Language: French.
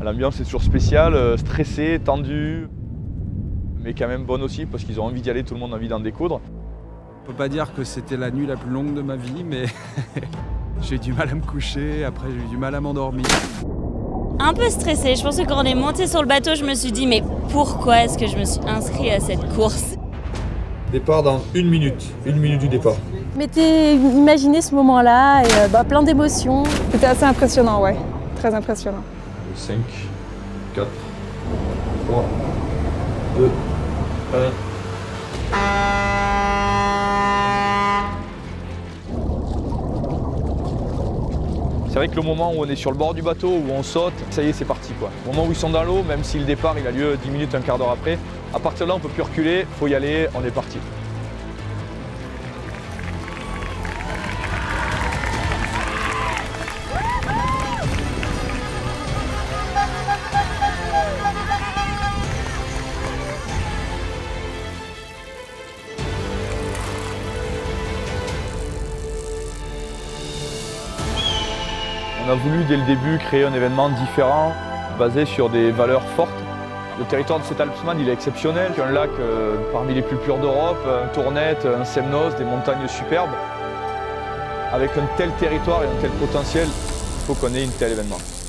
L'ambiance est toujours spéciale, stressée, tendue, mais quand même bonne aussi parce qu'ils ont envie d'y aller, tout le monde a envie d'en découdre. On peut pas dire que c'était la nuit la plus longue de ma vie, mais j'ai eu du mal à me coucher, après j'ai eu du mal à m'endormir. Un peu stressée, je pense que quand on est monté sur le bateau, je me suis dit mais pourquoi est-ce que je me suis inscrite à cette course? Départ dans 1 minute du départ. Imaginez ce moment-là, et plein d'émotions. C'était assez impressionnant, ouais, très impressionnant. 5, 4, 3, 2, 1. C'est vrai que le moment où on est sur le bord du bateau, où on saute, ça y est, c'est parti quoi. Au moment où ils sont dans l'eau, même si le départ il a lieu 10 minutes, un quart d'heure après, à partir de là on peut plus reculer, faut y aller, on est parti. On a voulu dès le début créer un événement différent, basé sur des valeurs fortes. Le territoire de cet Alpsman il est exceptionnel, un lac parmi les plus purs d'Europe, un Tournet, un Semnoz, des montagnes superbes. Avec un tel territoire et un tel potentiel, il faut qu'on ait un tel événement.